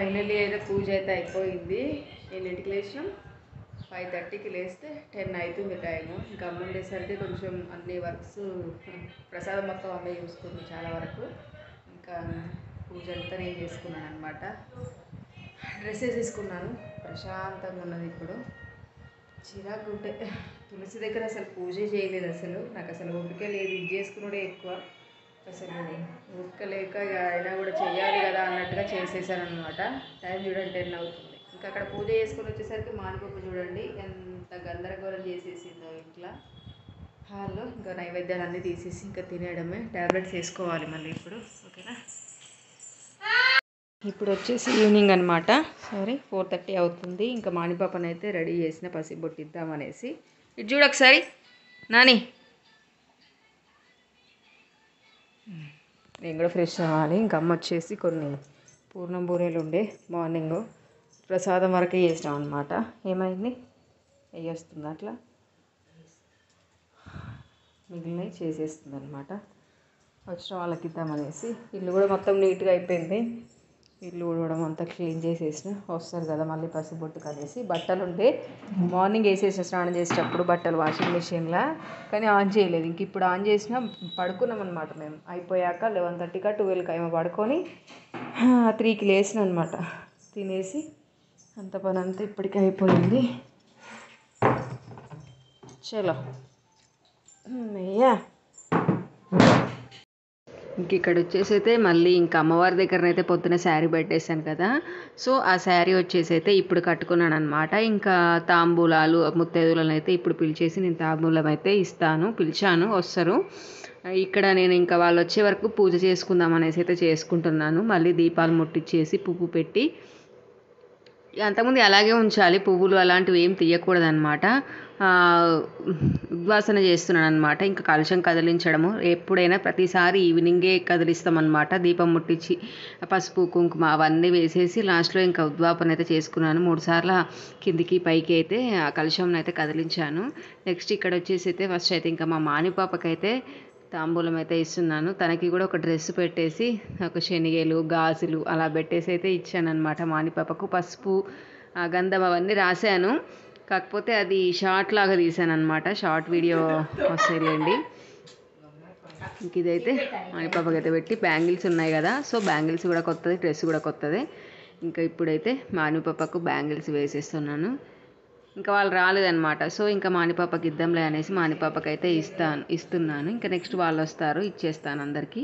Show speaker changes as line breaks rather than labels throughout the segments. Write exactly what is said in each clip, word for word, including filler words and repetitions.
Finally అయితే పూజ అయితే అయిపోయింది. ఎన్నింటికి లేచినాం? ఫైవ్ థర్టీకి లేస్తే టెన్ అవుతుంది టైము. ఇంకా అమ్మ ఉండేసరికి కొంచెం అన్ని వర్క్స్ ప్రసాదం మొత్తం అమ్మే చూసుకుంది చాలా వరకు. ఇంకా పూజ అంతా నేను చేసుకున్నాను అనమాట. డ్రెస్ వేసేసుకున్నాను, ప్రశాంతంగా ఉన్నది ఇప్పుడు. చిరాకు ఉంటే తులసి దగ్గర అసలు పూజ చేయలేదు. అసలు నాకు అసలు ఓపిక లేదు, ఇది చేసుకున్నాడే ఎక్కువ. అసలు ఓపిక లేక అయినా కూడా చెయ్యాలి కదా అన్నట్టుగా చేసేసాను అనమాట. టైం చూడండి టెన్ అవుతుంది. ఇంకా అక్కడ పూజ చేసుకొని వచ్చేసరికి మానిపప్పు చూడండి ఎంత గందరగోళం చేసేసిందో ఇంట్లో హాల్లో. ఇంకా నైవేద్యాలు అన్నీ తీసేసి ఇంకా తినేయడమే. ట్యాబ్లెట్స్ వేసుకోవాలి మళ్ళీ ఇప్పుడు. ఓకేనా, ఇప్పుడు వచ్చేసి ఈవినింగ్ అనమాట. సారీ, ఫోర్ థర్టీ అవుతుంది. ఇంకా మానిపాపని అయితే రెడీ చేసిన పసిబొట్టిద్దామనేసి. ఇది చూడు ఒకసారి నాని. నేను కూడా ఫ్రెష్ అవ్వాలి. ఇంకా అమ్మ వచ్చేసి కొన్ని పూర్ణం బూరెలు ఉండే మార్నింగ్ ప్రసాదం వరకే చేసినాం అనమాట. ఏమైంది వేయేస్తుంది అట్లా, మిగిలినవి చేసేస్తుంది అనమాట. వచ్చిన వాళ్ళకి ఇద్దామనేసి. ఇల్లు కూడా మొత్తం నీట్గా అయిపోయింది. ఇల్లు ఊడవడం అంతా క్లీన్ చేసేసిన. వస్తారు కదా మళ్ళీ పసుబొట్టుకు అనేసి. బట్టలు ఉంటే మార్నింగ్ వేసేసిన స్నానం చేసేటప్పుడు బట్టలు వాషింగ్ మిషన్లో, కానీ ఆన్ చేయలేదు. ఇంక ఇప్పుడు ఆన్ చేసినా పడుకున్నాం అనమాట. మేము అయిపోయాక లెవెన్ థర్టీకా ట్వెల్వ్కి ఏమో పడుకొని త్రీకి లేచిన అనమాట. తినేసి అంత పని అంతా ఇప్పటికే అయిపోయింది. చలో అయ్యా. ఇంక ఇక్కడ వచ్చేసి అయితే మళ్ళీ ఇంకా అమ్మవారి దగ్గరనైతే పొద్దున శారీ పెట్టేశాను కదా. సో ఆ శారీ వచ్చేసి అయితే ఇప్పుడు కట్టుకున్నాను అనమాట. ఇంకా తాంబూలాలు ముత్తైదులను అయితే ఇప్పుడు పిలిచేసి నేను తాంబూలం అయితే ఇస్తాను. పిలిచాను, వస్తారు. ఇక్కడ నేను ఇంకా వాళ్ళు వచ్చే వరకు పూజ చేసుకుందాం అనేసి అయితే చేసుకుంటున్నాను. మళ్ళీ దీపాలు ముట్టించేసి పువ్వు పెట్టి, అంతకుముందు అలాగే ఉంచాలి, పువ్వులు అలాంటివి ఏం తీయకూడదు అనమాట. ఉద్వాసన చేస్తున్నాను అనమాట. ఇంకా కలశం కదిలించడము ఎప్పుడైనా ప్రతిసారి ఈవినింగే కదిలిస్తామన్నమాట. దీపం ముట్టించి పసుపు కుంకుమ అవన్నీ వేసేసి లాస్ట్లో ఇంకా ఉద్వాపన అయితే చేసుకున్నాను. మూడు సార్లు కిందికి పైకి అయితే ఆ కలశంని అయితే కదిలించాను. నెక్స్ట్ ఇక్కడ వచ్చేసి అయితే ఫస్ట్ అయితే ఇంకా మా మానిపాపకైతే తాంబూలం అయితే ఇస్తున్నాను. తనకి కూడా ఒక డ్రెస్ పెట్టేసి ఒక శనిగలు గాజులు అలా పెట్టేసి అయితే ఇచ్చాను అనమాట. మానిపాపకు పసుపు గంధం అవన్నీ రాశాను. కాకపోతే అది షార్ట్ లాగా తీసాను అనమాట. షార్ట్ వీడియో వస్తాయిలేండి. ఇంక ఇదైతే మానిపాపకి అయితే పెట్టి, బ్యాంగిల్స్ ఉన్నాయి కదా, సో బ్యాంగిల్స్ కూడా కొత్తది, డ్రెస్ కూడా కొత్తది. ఇంకా ఇప్పుడైతే మానిపాపకు బ్యాంగిల్స్ వేసేస్తున్నాను. ఇంకా వాళ్ళు రాలేదన్నమాట. సో ఇంకా మానిపాపకి ఇద్దాంలే అనేసి మానిపాపకి అయితే ఇస్తాను ఇస్తున్నాను. ఇంకా నెక్స్ట్ వాళ్ళు వస్తారు, ఇచ్చేస్తాను అందరికీ.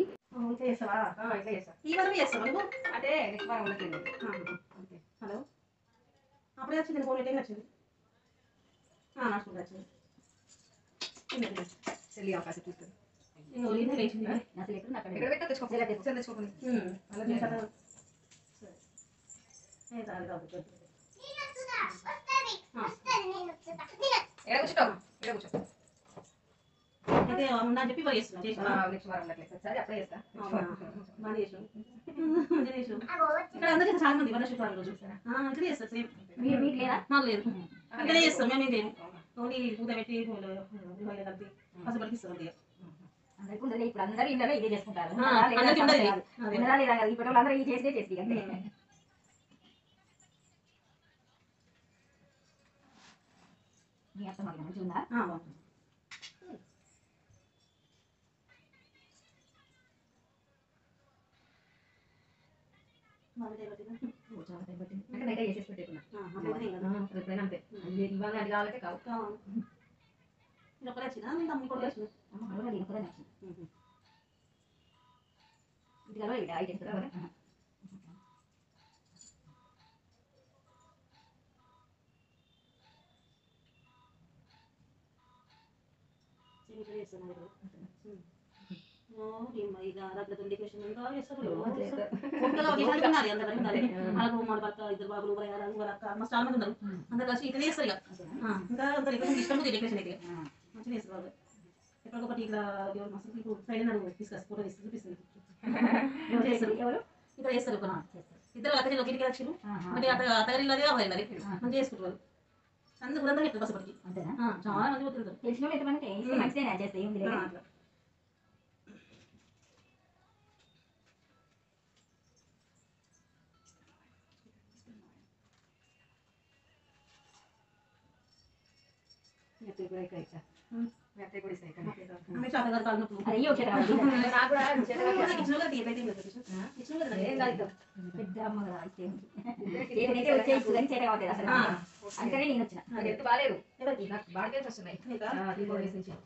చెప్పి సరే అప్లై చేస్తా. ఇక్కడ అందరికీ చాలా మంది వన శుక్రవారం రోజు ఇక్కడ చేస్తారు. సేమ్ మాకు లేదు, ఇక్కడే చేస్తాం. మేము ఏం చేయము, ఓన్లీ పూత పెట్టి కలిపి పసుపడికి ఇస్తాం. ఇప్పుడు అందరూ ఇళ్ళలో ఇదే చేసుకుంటారు. ఇప్పుడు అందరూ ఇది చేస్తే చేసి మీ అర్థం మాకు మంచిగా ఉందా? అంటే నైట్ చేసేసి పెట్టేకున్నా ఎప్పుడైనా అంతే. ఇవాళ అది కావాలంటే కావు. వచ్చిందా కూడా వచ్చింది ఇది కదా ఇది ఐదు కదా. ఇద్దరు బాబులు చాలా మంది ఉన్నారు. అందరు కలిసి ఇట్లా చేస్తారు. ఇక ఇంకా ఇష్టం డెకరేషన్ అయితే మంచిగా చేస్తారు వాళ్ళు. ఎప్పటికొకటి ఇట్లా దేవుడు మస్తు ఫ్రైడే నాడు తీసుకొస్తారు, ఫోటో తీసుకు చూపిస్తుంది. చేస్తారు ఇక్కడ చేస్తారు. ఇద్దరు అతని ఒక ఇంటికి వచ్చారు అంటే అతగారిలో అదే అవ్వాలి మరి మంచిగా చేసుకుంటారు. అందరూ కూడా చెప్తారు బస్సు అంతేనా, చాలా మంది పోతుంటారు. తెలిసిన మంచిగా చేస్తాయి.
అందుకనే నేను వచ్చిన హెల్త్ బాగాలేదు బాడీ పెయిన్స్ వస్తున్నాయి త్రీ ఫోర్ డేస్ నుంచి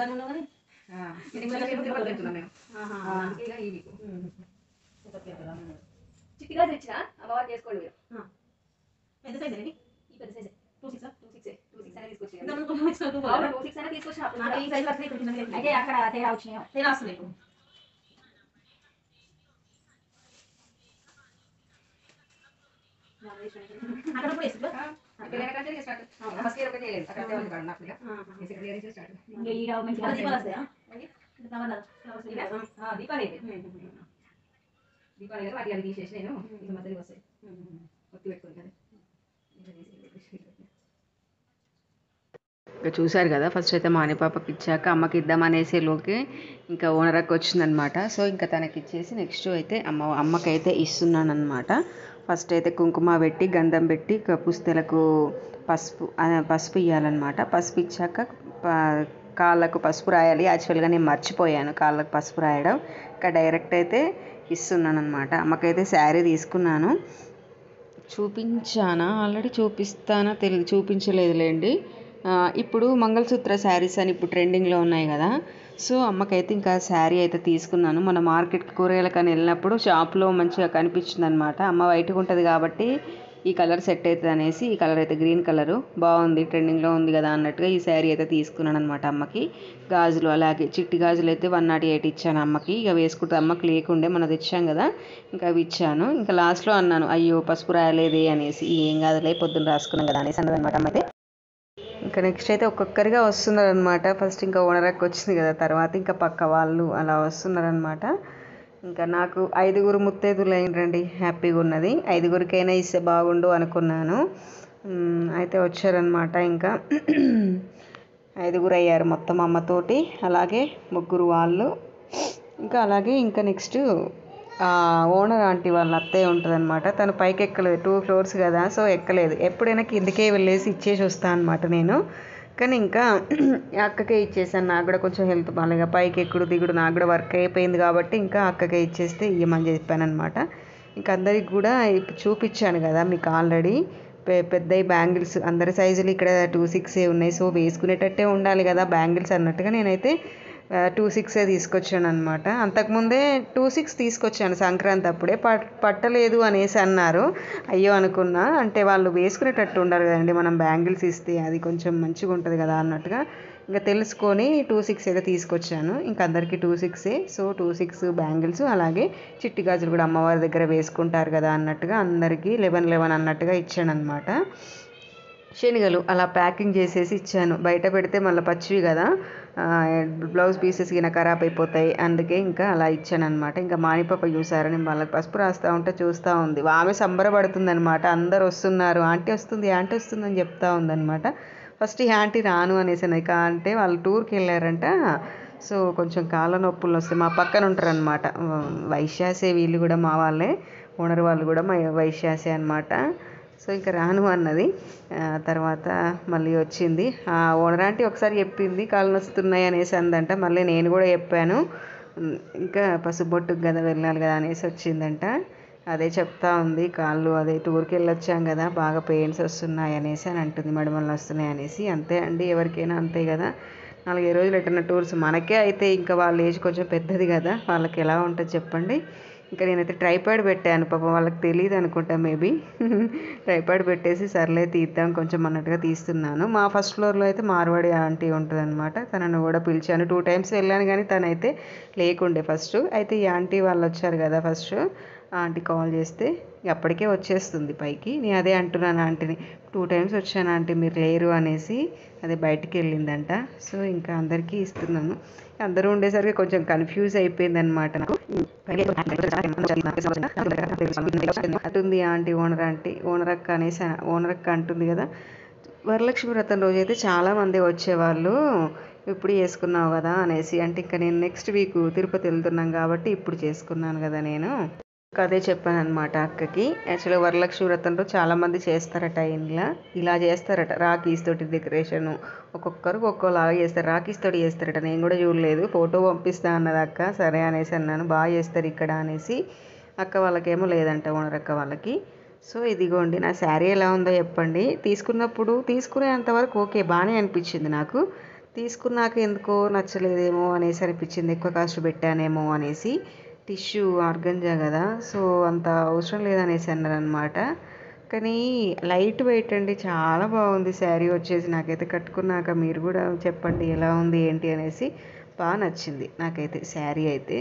చిట్టి గాజులు ఇచ్చిన అమ్మవారు చేసుకోండి మీరు పెద్ద సైజ్ అండి ఈ పెద్ద size two six two six two six అనేది తీసుకొచ్చి టూ సిక్స్ అనేది తీసుకొచ్చిన ఈ సైజ్ అయితే అక్కడ తేడా వచ్చినాయో తేడా వస్తున్నాయి అక్కడ కూడా వేసుకో ఫస్ట్ ఇయర్ ఒకటి చేయలేదు అక్కడ నాకు సెకండ్ ఇయర్ స్టార్ట్ ఈ మంచి దీపాలు వస్తాయా దీపాలు దీపాలు వాటి అవి తీసేసి నేను ఇది మధ్యలో వస్తాయి ఒత్తి పెట్టుకోండి కదా
ఇంకా చూశారు కదా ఫస్ట్ అయితే మానిపాపకి ఇచ్చాక అమ్మకి ఇద్దామనేసి లోకి ఇంకా ఓనర్కి వచ్చిందనమాట. సో ఇంకా తనకి ఇచ్చేసి నెక్స్ట్ అయితే అమ్మ అమ్మకైతే ఇస్తున్నాను అనమాట. ఫస్ట్ అయితే కుంకుమ పెట్టి గంధం పెట్టి పుస్తెలకు పసుపు పసుపు ఇవ్వాలన్నమాట. పసుపు ఇచ్చాక కాళ్ళకు పసుపు రాయాలి. యాక్చువల్గా నేను మర్చిపోయాను కాళ్ళకు పసుపు రాయడం. ఇంకా డైరెక్ట్ అయితే ఇస్తున్నాను అనమాట. అమ్మకైతే శారీ తీసుకున్నాను. చూపించానా ఆల్రెడీ చూపిస్తానా తెలియదు, చూపించలేదులేండి. ఇప్పుడు మంగళసూత్ర శారీస్ అని ఇప్పుడు ట్రెండింగ్లో ఉన్నాయి కదా. సో అమ్మకైతే ఇంకా శారీ అయితే తీసుకున్నాను. మన మార్కెట్కి కూరగాయలకని వెళ్ళినప్పుడు షాప్లో మంచిగా కనిపించింది అనమాట. అమ్మ వైట్గా ఉంటుంది కాబట్టి ఈ కలర్ సెట్ అవుతుంది అనేసి ఈ కలర్ అయితే గ్రీన్ కలరు బాగుంది, ట్రెండింగ్లో ఉంది కదా అన్నట్టుగా ఈ శారీ అయితే తీసుకున్నాను అనమాట. అమ్మకి గాజులు అలాగే చిట్టి గాజులు అయితే వన్ నాట్ ఎయిట్ ఇచ్చాను అమ్మకి. ఇక వేసుకుంటే అమ్మకి లేకుండే మనం తెచ్చాం కదా, ఇంకా అవి ఇచ్చాను. ఇంకా లాస్ట్లో అన్నాను అయ్యో పసుపు రాయలేదే అనేసి. ఏం కాదులే పొద్దున్న రాసుకున్నాం కదా అనేసి అన్నది అనమాట అమ్మ అయితే. ఇంకా నెక్స్ట్ అయితే ఒక్కొక్కరిగా వస్తున్నారు అనమాట. ఫస్ట్ ఇంకా ఓనర్కి వచ్చింది కదా, తర్వాత ఇంకా పక్క వాళ్ళు అలా వస్తున్నారనమాట. ఇంకా నాకు ఐదుగురు ముత్తైదులు అయినరండి, హ్యాపీగా ఉన్నది. ఐదుగురికైనా ఇస్తే బాగుండు అనుకున్నాను. అయితే వచ్చారనమాట. ఇంకా ఐదుగురు అయ్యారు మొత్తం అమ్మతోటి, అలాగే ముగ్గురు వాళ్ళు. ఇంకా అలాగే ఇంకా నెక్స్ట్ ఓనర్ ఆంటీ వాళ్ళ అత్తయ్య ఉంటుంది అనమాట. తను పైకి ఎక్కలేదు, టూ ఫ్లోర్స్ కదా, సో ఎక్కలేదు. ఎప్పుడైనా కిందకే వెళ్ళేసి ఇచ్చేసి వస్తాను అనమాట నేను. కానీ ఇంకా అక్కకే ఇచ్చేసాను. నాకు కూడా కొంచెం హెల్త్ బాగాలేక పైకి ఎక్కుడు దిగుడు నాకు కూడా వర్క్ అయిపోయింది కాబట్టి ఇంకా అక్కకే ఇచ్చేస్తే ఇవ్వమని చెప్పాను అనమాట. ఇంకా అందరికి కూడా చూపించాను కదా మీకు ఆల్రెడీ పె పెద్దవి బ్యాంగిల్స్ అందరి సైజులు ఇక్కడ టూ సిక్స్ ఉన్నాయి. సో వేసుకునేటట్టే ఉండాలి కదా బ్యాంగిల్స్ అన్నట్టుగా నేనైతే టూ సిక్సే తీసుకొచ్చాను అనమాట. అంతకుముందే టూ సిక్స్ తీసుకొచ్చాను సంక్రాంతి అప్పుడే. పట్ పట్టలేదు అనేసి అన్నారు. అయ్యో అనుకున్నా, అంటే వాళ్ళు వేసుకునేటట్టు ఉండాలి కదండి మనం బ్యాంగిల్స్ ఇస్తే, అది కొంచెం మంచిగా ఉంటుంది కదా అన్నట్టుగా ఇంకా తెలుసుకొని టూ సిక్స్ అయితే తీసుకొచ్చాను. ఇంక అందరికీ టూ సిక్సే. సో టూ సిక్స్ బ్యాంగిల్స్ అలాగే చిట్టి గాజులు కూడా అమ్మవారి దగ్గర వేసుకుంటారు కదా అన్నట్టుగా అందరికీ లెవెన్ లెవెన్ అన్నట్టుగా ఇచ్చాను అనమాట. శనగలు అలా ప్యాకింగ్ చేసేసి ఇచ్చాను. బయట పెడితే మళ్ళీ పచ్చివి కదా, బ్లౌజ్ పీసెస్ గిన ఖరాబ్ అయిపోతాయి, అందుకే ఇంకా అలా ఇచ్చాను అనమాట. ఇంకా మానిపాప చూసారని వాళ్ళకి పసుపు రాస్తూ ఉంటే చూస్తూ ఉంది. ఆమె సంబరపడుతుంది అనమాట. అందరు వస్తున్నారు, ఆంటీ వస్తుంది ఆంటీ వస్తుంది అని చెప్తా ఉందన్నమాట. ఫస్ట్ ఈ ఆంటీ రాను అనేసి అంటే వాళ్ళు టూర్కి వెళ్ళారంట. సో కొంచెం కాళ్ళ నొప్పులు వస్తాయి. మా పక్కన ఉంటారు అనమాట, వైశ్యాసే వీళ్ళు కూడా, మా వాళ్ళే ఓనర్ వాళ్ళు కూడా మా వైశ్యాసే అనమాట. సో ఇంకా రాను అన్నది. తర్వాత మళ్ళీ వచ్చింది. ఓనర్ ఆంటీ ఒకసారి చెప్పింది కాళ్ళు నొస్తున్నాయి అనేసి అందంట. మళ్ళీ నేను కూడా చెప్పాను ఇంకా పసుబొట్టుకు కదా వెళ్ళాలి కదా అనేసి వచ్చిందంట. అదే చెప్తా ఉంది, కాళ్ళు అదే టూర్కి వెళ్ళొచ్చాం కదా బాగా పెయిన్స్ వస్తున్నాయి అనేసి అని అంటుంది, మడిమలు వస్తున్నాయి అనేసి. అంతే అండి, ఎవరికైనా అంతే కదా. నాలుగైదు రోజులు ఎట్టన్నా టూర్స్ మనకే అయితే ఇంకా వాళ్ళ ఏజ్ కొంచెం పెద్దది కదా, వాళ్ళకి ఎలా ఉంటుంది చెప్పండి. ఇంకా నేనైతే ట్రైపాడ్ పెట్టాను, పాపం వాళ్ళకి తెలియదు అనుకుంటా మేబీ. ట్రైపాడ్ పెట్టేసి సర్లే తీద్దాం కొంచెం అన్నట్టుగా తీస్తున్నాను. మా ఫస్ట్ ఫ్లోర్లో అయితే మార్వాడి ఆంటీ ఉంటుంది అనమాట. తనను కూడా పిలిచాను. టూ టైమ్స్ వెళ్ళాను కానీ తనైతే లేకుండే ఫస్ట్. అయితే ఈ ఆంటీ వాళ్ళు వచ్చారు కదా ఫస్ట్, ఆంటీ కాల్ చేస్తే అప్పటికే వచ్చేస్తుంది పైకి. నేను అదే అంటున్నాను ఆంటీని, టూ టైమ్స్ వచ్చాను ఆంటీ మీరు లేరు అనేసి. అదే బయటికి వెళ్ళిందంట. సో ఇంకా అందరికీ ఇస్తున్నాను. అందరూ ఉండేసరికి కొంచెం కన్ఫ్యూజ్ అయిపోయింది అనమాట నాకు. అంటుంది ఆంటీ, ఓనర్ ఆంటీ ఓనర్ అక్క అనేసి ఓనర్ అక్క అంటుంది కదా. వరలక్ష్మి వ్రతం రోజు అయితే చాలామంది వచ్చేవాళ్ళు, ఇప్పుడు చేసుకున్నావు కదా అనేసి. అంటే ఇంకా నేను నెక్స్ట్ వీక్ తిరుపతి వెళ్తున్నాం కాబట్టి ఇప్పుడు చేసుకున్నాను కదా నేను. అదే చెప్పాను అనమాట అక్కకి. యాక్చువల్గా వరలక్ష్మి వ్రతంలో చాలామంది చేస్తారట ఇంట్లో, ఇలా చేస్తారట రాఖీస్ తోటి డెకరేషను. ఒక్కొక్కరు ఒక్కోలాగా చేస్తారు, రాఖీస్ తోటి చేస్తారట. నేను కూడా చూడలేదు, ఫోటో పంపిస్తా అన్నది అక్క. సరే అనేసి అన్నాను, బాగా చేస్తారు ఇక్కడ అనేసి. అక్క వాళ్ళకేమో లేదంట, ఓనర్ అక్క వాళ్ళకి. సో ఇదిగోండి నా శారీ ఎలా ఉందో చెప్పండి. తీసుకున్నప్పుడు తీసుకునేంతవరకు ఓకే, బాగానే అనిపించింది నాకు. తీసుకున్నాక ఎందుకో నచ్చలేదేమో అనేసి అనిపించింది, ఎక్కువ కాస్ట్ పెట్టానేమో అనేసి. టిష్యూ ఆర్గంజా కదా, సో అంత అవసరం లేదనేసి అన్నారనమాట. కానీ లైట్ వెయిట్ అండి, చాలా బాగుంది శారీ వచ్చేసి. నాకైతే కట్టుకున్నాక మీరు కూడా చెప్పండి ఎలా ఉంది ఏంటి అనేసి. బాగా నచ్చింది నాకైతే శారీ అయితే.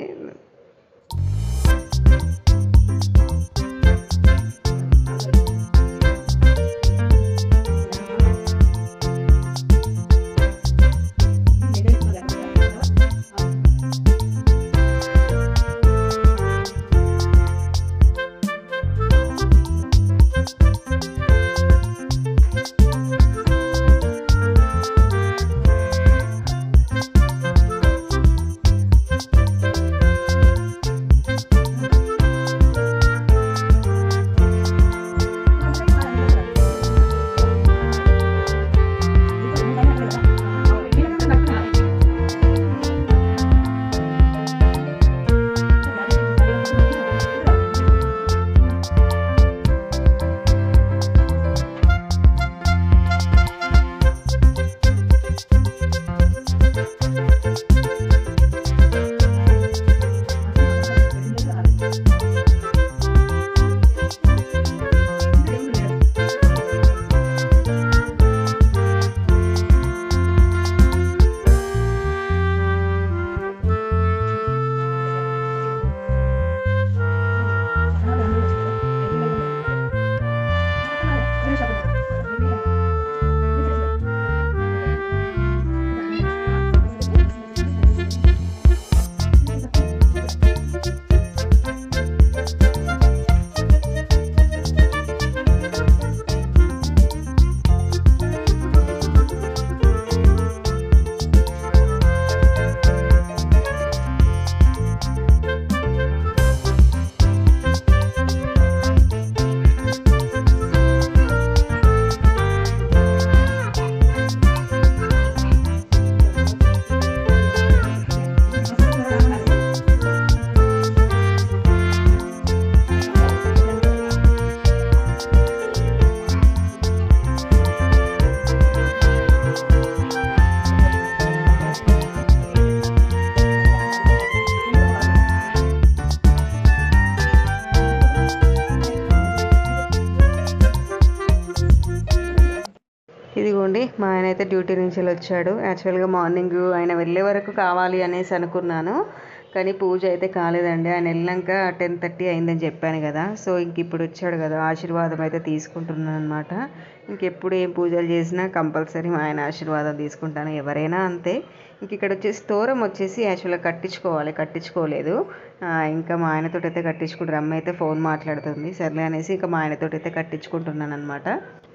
ఇదిగోండి మా ఆయన అయితే డ్యూటీ నుంచి వచ్చాడు. యాక్చువల్గా మార్నింగ్ ఆయన వెళ్ళే వరకు కావాలి అనేసి అనుకున్నాను, కానీ పూజ అయితే కాలేదండి. ఆయన వెళ్ళాక టెన్ థర్టీ అయిందని చెప్పాను కదా. సో ఇంక ఇప్పుడు వచ్చాడు కదా, ఆశీర్వాదం అయితే తీసుకుంటున్నాను అనమాట. ఇంకెప్పుడు ఏం పూజలు చేసినా కంపల్సరీ మా ఆయన ఆశీర్వాదం తీసుకుంటాను, ఎవరైనా అంతే. ఇంక ఇక్కడ వచ్చేసి తోరం వచ్చేసి యాక్చువల్గా కట్టించుకోవాలి, కట్టించుకోలేదు. ఇంకా మా ఆయనతో అయితే కట్టించుకుంటారు. అమ్మ అయితే ఫోన్ మాట్లాడుతుంది, సర్లే అనేసి ఇంకా మా ఆయనతో అయితే కట్టించుకుంటున్నాను అనమాట.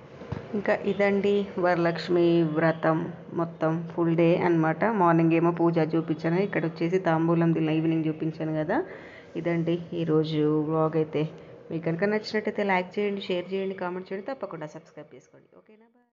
ఇంకా ఇదండి వరలక్ష్మి వ్రతం మొత్తం ఫుల్ డే అనమాట. మార్నింగ్ ఏమో పూజ చూపించాను, ఇక్కడ వచ్చేసి తాంబూలం దిల్ల ఈవినింగ్ చూపించాను కదా. ఇదండి ఈరోజు వ్లాగ్ అయితే. మీకు కనుక నచ్చినట్టయితే లైక్ చేయండి, షేర్ చేయండి, కామెంట్ చేయండి, తప్పకుండా సబ్స్క్రైబ్ చేసుకోండి. ఓకేనా?